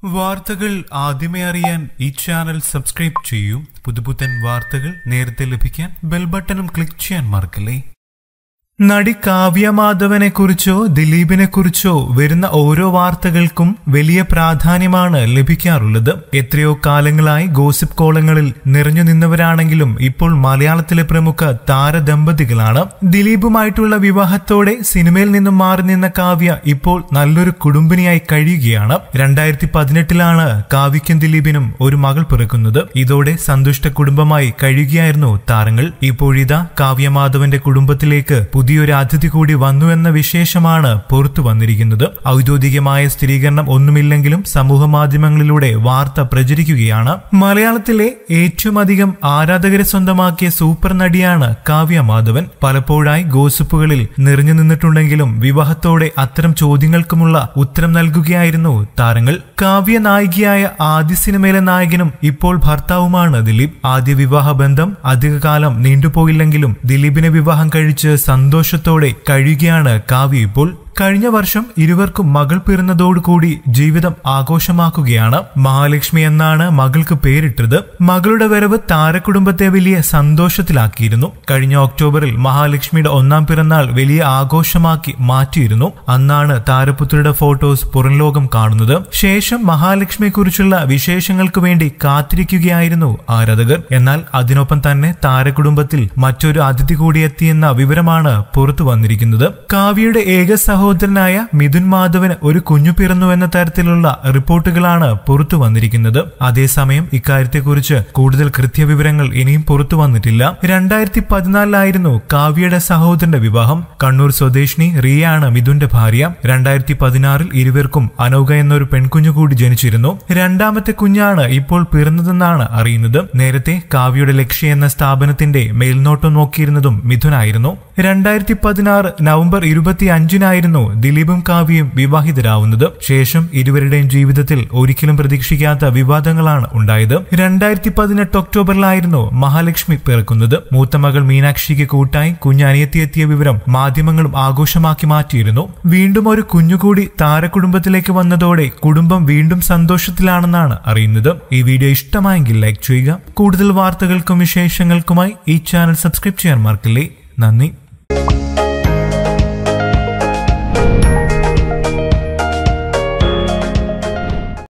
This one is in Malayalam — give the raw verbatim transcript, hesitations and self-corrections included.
വാർത്തകൾ ആദ്യമേ അറിയാൻ ഈ ചാനൽ സബ്സ്ക്രൈബ് ചെയ്യൂ. പുതുപുത്തൻ വാർത്തകൾ നേരത്തെ ലഭിക്കാൻ ബെൽ ബട്ടണും ക്ലിക്ക് ചെയ്യാൻ മറക്കല്ലേ. നടി കാവ്യ മാധവനെ കുറിച്ചോ ദിലീപിനെ കുറിച്ചോ വരുന്ന ഓരോ വാർത്തകൾക്കും വലിയ പ്രാധാന്യമാണ് ലഭിക്കാറുള്ളത്. എത്രയോ കാലങ്ങളായി ഗോസിപ്പ് കോളങ്ങളിൽ നിറഞ്ഞു നിന്നവരാണെങ്കിലും ഇപ്പോൾ മലയാളത്തിലെ പ്രമുഖ താരദമ്പതികളാണ്. ദിലീപുമായിട്ടുള്ള വിവാഹത്തോടെ സിനിമയിൽ നിന്നും മാറി നിന്ന കാവ്യ ഇപ്പോൾ നല്ലൊരു കുടുംബിനിയായി കഴിയുകയാണ്. രണ്ടായിരത്തി പതിനെട്ടിലാണ് കാവ്യയ്ക്കും ദിലീപിനും ഒരു മകൾ പിറക്കുന്നത്. ഇതോടെ സന്തുഷ്ട കുടുംബമായി കഴിയുകയായിരുന്നു താരങ്ങൾ. ഇപ്പോഴിതാ കാവ്യ മാധവന്റെ കുടുംബത്തിലേക്ക് പുതിയൊരു അതിഥി കൂടി വന്നു എന്ന വിശേഷമാണ് പുറത്തു വന്നിരിക്കുന്നത്. ഔദ്യോഗികമായ സ്ഥിരീകരണം ഒന്നുമില്ലെങ്കിലും സമൂഹ മാധ്യമങ്ങളിലൂടെ വാർത്ത പ്രചരിക്കുകയാണ്. മലയാളത്തിലെ ഏറ്റവും അധികം ആരാധകരെ സ്വന്തമാക്കിയ സൂപ്പർ നടിയാണ് കാവ്യ മാധവൻ. പലപ്പോഴായി ഗോസിപ്പുകളിൽ നിറഞ്ഞു നിന്നിട്ടുണ്ടെങ്കിലും വിവാഹത്തോടെ അത്തരം ചോദ്യങ്ങൾക്കുമുള്ള ഉത്തരം നൽകുകയായിരുന്നു താരങ്ങൾ. കാവ്യ നായികയായ ആദ്യ സിനിമയിലെ നായകനും ഇപ്പോൾ ഭർത്താവുമാണ് ദിലീപ്. ആദ്യ വിവാഹ ബന്ധം അധികകാലം നീണ്ടുപോയില്ലെങ്കിലും ദിലീപിനെ വിവാഹം കഴിച്ച് സന്തോഷത്തോടെ കഴിയുകയാണ് കാവ്യ ഇപ്പോൾ. കഴിഞ്ഞ വർഷം ഇരുവർക്കും മകൾ പിറന്നതോടുകൂടി ജീവിതം ആഘോഷമാക്കുകയാണ്. മഹാലക്ഷ്മി എന്നാണ് മകൾക്ക് പേരിട്ടത്. മകളുടെ വരവ് താരകുടുംബത്തെ വലിയ സന്തോഷത്തിലാക്കിയിരുന്നു. കഴിഞ്ഞ ഒക്ടോബറിൽ മഹാലക്ഷ്മിയുടെ ഒന്നാം പിറന്നാൾ വലിയ ആഘോഷമാക്കി മാറ്റിയിരുന്നു. അന്നാണ് താരപുത്രിയുടെ ഫോട്ടോസ് പുറം ലോകം കാണുന്നത്. ശേഷം മഹാലക്ഷ്മിയെ കുറിച്ചുള്ള വിശേഷങ്ങൾക്ക് വേണ്ടി കാത്തിരിക്കുകയായിരുന്നു ആരാധകർ. എന്നാൽ അതിനൊപ്പം തന്നെ താരകുടുംബത്തിൽ മറ്റൊരു അതിഥി കൂടി എത്തിയെന്ന വിവരമാണ് പുറത്തു വന്നിരിക്കുന്നത്. കാവ്യയുടെ ഏക സഹോദരനായ മിഥുൻ മാധവന് ഒരു കുഞ്ഞു പിറന്നു എന്ന തരത്തിലുള്ള റിപ്പോർട്ടുകളാണ് പുറത്തു വന്നിരിക്കുന്നത്. അതേസമയം ഇക്കാര്യത്തെക്കുറിച്ച് കൂടുതൽ കൃത്യവിവരങ്ങൾ ഇനിയും പുറത്തു വന്നിട്ടില്ല. രണ്ടായിരത്തി പതിനാലിലായിരുന്നു കാവ്യയുടെ സഹോദരന്റെ വിവാഹം. കണ്ണൂർ സ്വദേശിനി റിയയാണ് മിഥുന്റെ ഭാര്യ. രണ്ടായിരത്തി പതിനാറിൽ ഇരുവർക്കും അനൗക എന്നൊരു പെൺകുഞ്ഞു കൂടി ജനിച്ചിരുന്നു. രണ്ടാമത്തെ കുഞ്ഞാണ് ഇപ്പോൾ പിറന്നതെന്നാണ് അറിയുന്നത്. നേരത്തെ കാവ്യയുടെ ലക്ഷ്യ എന്ന സ്ഥാപനത്തിന്റെ മേൽനോട്ടം നോക്കിയിരുന്നതും മിഥുനായിരുന്നു. രണ്ടായിരത്തി പതിനാറ് നവംബർ ഇരുപത്തി അഞ്ചിനായിരുന്നു ദിലീപും കാവ്യയും വിവാഹിതരാവുന്നത്. ശേഷം ഇരുവരുടെയും ജീവിതത്തിൽ ഒരിക്കലും പ്രതീക്ഷിക്കാത്ത വിവാദങ്ങളാണ് ഉണ്ടായത്. രണ്ടായിരത്തി പതിനെട്ട് ഒക്ടോബറിലായിരുന്നു മഹാലക്ഷ്മി പിറക്കുന്നത്. മൂത്ത മകൾ മീനാക്ഷിക്ക് കൂട്ടായി കുഞ്ഞനിയത്തിയെത്തിയ വിവരം മാധ്യമങ്ങളും ആഘോഷമാക്കി മാറ്റിയിരുന്നു. വീണ്ടും ഒരു കുഞ്ഞുകൂടി താരകുടുംബത്തിലേക്ക് വന്നതോടെ കുടുംബം വീണ്ടും സന്തോഷത്തിലാണെന്നാണ് അറിയുന്നത്. ഈ വീഡിയോ ഇഷ്ടമായെങ്കിൽ ലൈക്ക് ചെയ്യുക. കൂടുതൽ വാർത്തകൾക്കും വിശേഷങ്ങൾക്കുമായി ഈ ചാനൽ സബ്സ്ക്രൈബ് ചെയ്യാൻ മറക്കില്ലേ. നന്ദി.